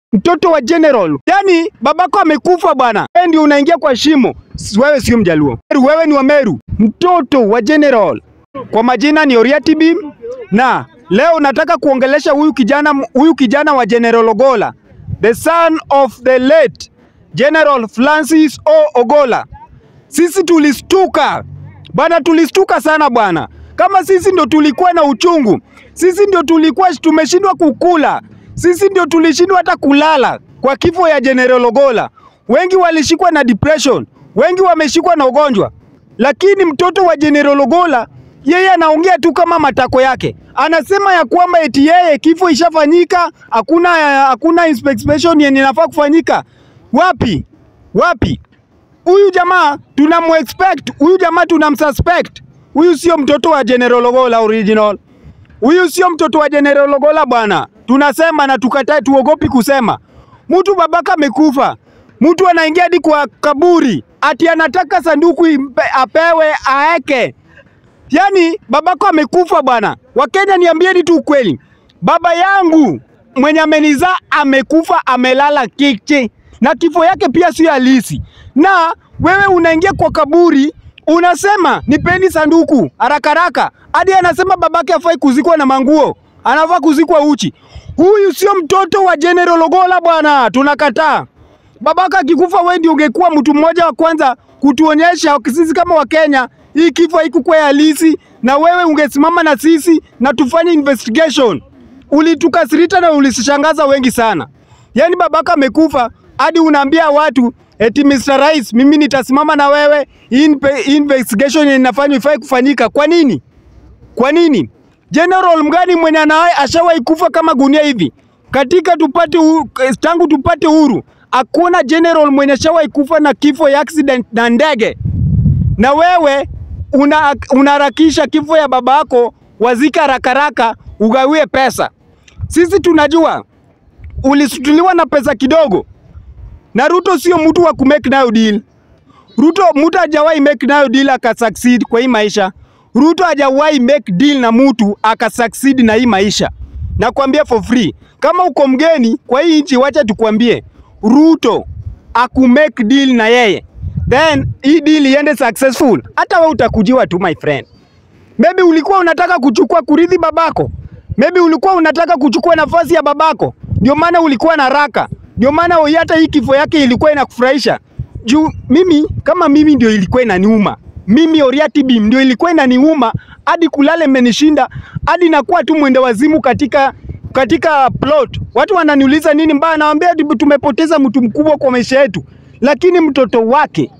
mtoto wa general. Yani babako amekufa bwana, wewe ndio unaingia kwa shimo. Wewe sio Mjaluo, wewe ni wa Meru, mtoto wa general. Kwa majina ni Oriatibim, na leo nataka kuongelesha huyu kijana wa General Ogolla, the son of the late General Francis O. Ogolla. Sisi tulistuka bwana, tulistuka sana bwana. Kama sisi ndio tulikuwa na uchungu, sisi ndio tulikuwa tumeshindwa kukula, sisi ndio tulishindwa hata kulala kwa kifo ya General Ogolla. Wengi walishikwa na depression, wengi wameshikwa na ugonjwa, lakini mtoto wa General Ogolla yeye anaongea tu kama matako yake. Anasema ya kwamba eti yeye kifo ishafanyika, hakuna inspection yenye inafaa kufanyika. Wapi? Wapi? Huyu jamaa tunamexpect, huyu jamaa tunamsuspect. Huyu sio mtoto wa General Ogolla original. Huyu sio mtoto wa General Ogolla bwana. Tunasema na tukatai, tuogopi kusema. Mtu babaka amekufa. Mtu anaingia hadi kwa kaburi, ati anataka sanduku apewe aeke. Yani babako amekufa bwana. Wakenya niambieni tu ukweli. Baba yangu mwenye amenizaa amekufa, amelala kiki. Na kifo yake pia sio halisi. Na wewe unaingia kwa kaburi, unasema nipeni sanduku haraka haraka. Hadi anasema babake hafai kuzikwa na manguo, anafaa kuzikwa uchi. Huyu sio mtoto wa General Ogolla bwana, tunakataa. Babaka akikufa wewe ndio ungekuwa mtu mmoja wa kwanza kutuonyesha sisi kama Wakenya hii kifo haikuwa halisi, na wewe ungesimama na sisi na tufanye investigation. Ulitukasirita na ulishangaza wengi sana. Yani babaka amekufa, hadi unaambia watu eti Mr. Rais, mimi nitasimama na wewe, investigation inafanywa ifai kufanyika. Kwa nini? Kwa nini? General mgani mwenye anaye ashawahi kufa kama gunia hivi? Katika tangu tupate uhuru, hakuna general mwenye ashawahi kufa na kifo ya accident na ndege. Na wewe unaharakisha kifo ya babako, wazika haraka ugawie pesa. Sisi tunajua ulisutuliwa na pesa kidogo. Na Ruto sio mtu wa kumake nayo deal. Ruto mtu hajawahi make nayo deal akasucceed kwa hii maisha. Ruto hajawahi make deal na mtu akasucceed na hii maisha. Nakwambia for free. Kama uko mgeni kwa hii nchi, wacha tukwambie, Ruto akumake deal na yeye, then hii deal iende successful, hata wewe utakujiwa tu my friend. Maybe ulikuwa unataka kuchukua kurithi babako. Maybe ulikuwa unataka kuchukua nafasi ya babako. Ndio maana ulikuwa na haraka. Ndio maana hata hii kifo yake ilikuwa inakufurahisha. Juu mimi ndio ilikuwa inaniuma. Mimi Oriatibim ndio ilikuwa inaniuma, hadi kulale menishinda, hadi nakuwa tu mwende wazimu katika plot. Watu wananiuliza nini mbaya, nawaambia tumepoteza mtu mkubwa kwa maisha yetu. Lakini mtoto wake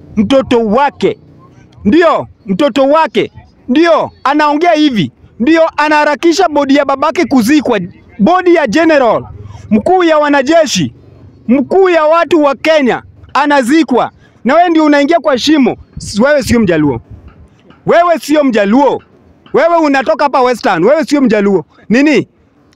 ndio anaongea hivi, ndio anaharakisha bodi ya babake kuzikwa, bodi ya general, mkuu ya wanajeshi, mkuu ya watu wa Kenya anazikwa, na wewe ndio unaingia kwa shimo. Wewe sio Mjaluo. Wewe sio Mjaluo. Wewe unatoka hapa Western. Wewe sio Mjaluo. Nini?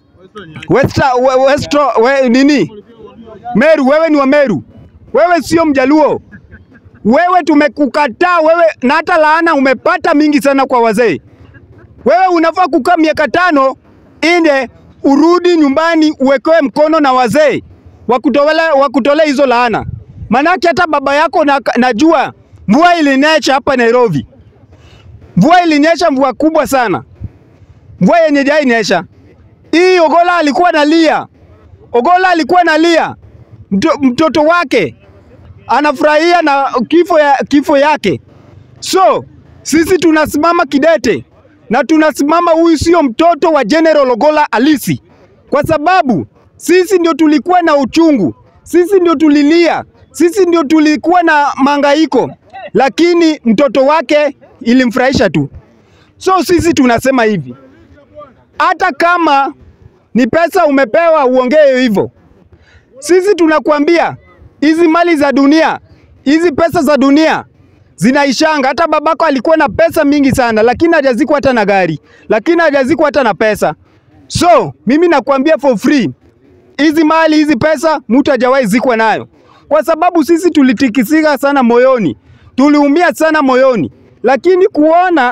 Nini? Meru, wewe ni wa Meru. Wewe sio Mjaluo. Wewe tumekukataa wewe, na hata laana umepata mingi sana kwa wazee. Wewe unafaa kukaa miaka 5 inde urudi nyumbani uwekewe mkono na wazee wakutolea hizo laana. Manake hata baba yako najua mvua ilinyesha hapa Nairobi. Mvua ilinyesha, mvua kubwa sana. Mvua yenye jai nyesha. Hii Ogolla alikuwa analia. Ogolla alikuwa analia. Mtoto wake anafurahia na kifo yake. So, sisi tunasimama kidete. Na tunasimama huyu sio mtoto wa General Ogolla halisi. Kwa sababu sisi ndio tulikuwa na uchungu. Sisi ndio tulilia. Sisi ndio tulikuwa na mangaiko. Lakini mtoto wake ilimfurahisha tu. So sisi tunasema hivi, hata kama ni pesa umepewa uongee hivyo. Sisi tunakuambia hizi mali za dunia, hizi pesa za dunia zinaishanga. Hata babako alikuwa na pesa mingi sana, lakini hajazikwa hata na gari, lakini hajazikwa hata na pesa. So mimi nakuambia for free, hizi mali, hizi pesa mtu hajawahi zikwa nayo. Kwa sababu sisi tulitikisika sana moyoni, tuliumia sana moyoni. Lakini kuona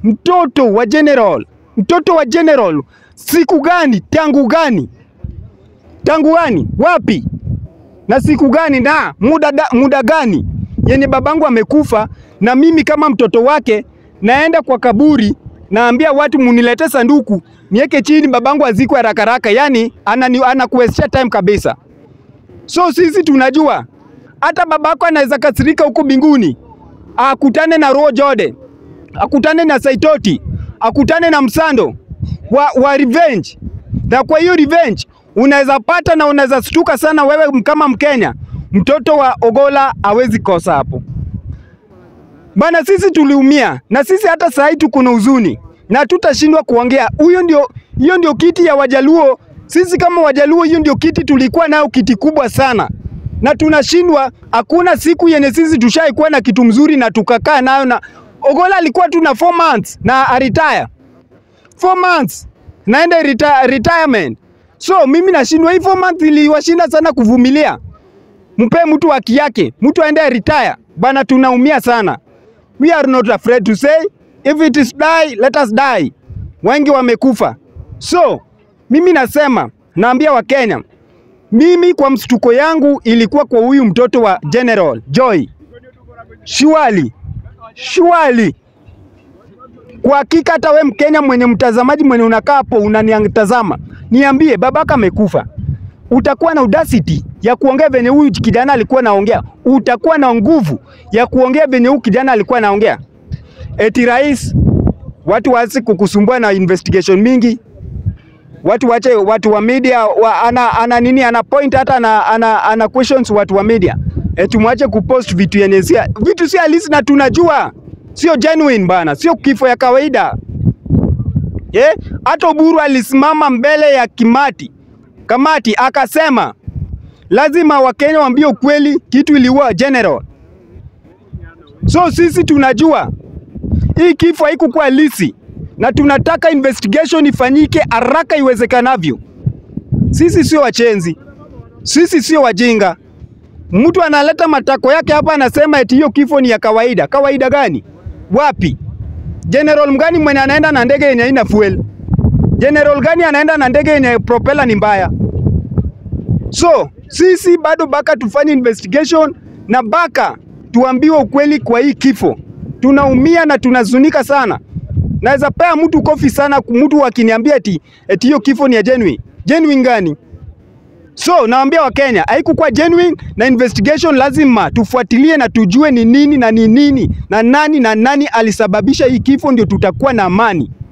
mtoto wa general siku gani, tangu gani, Tangu gani? Wapi? Na siku gani na muda gani yenye babangu amekufa na mimi kama mtoto wake naenda kwa kaburi naambia watu munilete sanduku niweke chini babangu azikwe haraka haraka, yani anakuwestia time kabisa. So sisi tunajua hata babako anaweza kasirika huko mbinguni, akutane na Roho Jode, akutane na Saitoti, akutane na Msando wa revenge. Na kwa hiyo revenge unaweza pata na unaweza stuka sana wewe kama Mkenya. Mtoto wa Ogolla hawezi kosa hapo. Bana, sisi tuliumia na sisi hata saa hii tuko na huzuni na tutashindwa kuongea. Hiyo ndio kiti ya Wajaluo. Sisi kama Wajaluo hiyo ndio kiti tulikuwa nayo, kiti kubwa sana. Na tunashindwa. Hakuna siku yenye sisi tushaikuwa na kitu mzuri na tukakaa nayo. Na Ogolla alikuwa tu na 4 months na retire. 4 months naenda retirement. So mimi nashindwa, hii 4 months iliwashinda sana kuvumilia. Mpe mtu haki yake, mtu aende retire. Bana, tunaumia sana. We are not afraid to say if it is die, let us die. Wengi wamekufa. So mimi nasema, naambia Wakenya, mimi kwa mshtuko yangu ilikuwa kwa huyu mtoto wa General Joy. Surely. Kwa hakika hata we Mkenya mwenye mtazamaji mwenye unakaa hapo unaniangazama, niambie babaka amekufa. Utakuwa na audacity ya kuongea venye huyu kijana alikuwa naongea? Utakuwa na nguvu ya kuongea venye huyu kijana alikuwa naongea? Eti rais, watu waasi kukusumbua na investigation mingi. Watu wa media ana point hata ana questions watu wa media. Eti mwache kupost vitu yenye vitu si halisi na tunajua sio genuine bana, sio kifo ya kawaida. Hata Oburu alisimama mbele ya kamati akasema lazima Wakenya waambie ukweli, kitu iliua General. So sisi tunajua hii kifo haikuwa halisi na tunataka investigation ifanyike haraka iwezekanavyo. Sisi sio wachenzi, sisi sio wajinga. Mtu analeta matako yake hapa anasema eti hiyo kifo ni ya kawaida. Kawaida gani? Wapi? General mgani mwenye anaenda na ndege yenye haina fuel? General gani anaenda na ndege yenye propeller ni mbaya? So sisi bado baka tufanye investigation na baka tuambiwe ukweli kwa hii kifo. Tunaumia na tunazunika sana. Naweza pea mtu kofi sana mtu akiniambia eti hiyo kifo ni ya genuine. Genuine gani? So naambia Wakenya haikuwa genuine na investigation lazima tufuatilie na tujue ni nini na nani alisababisha hii kifo, ndio tutakuwa na amani.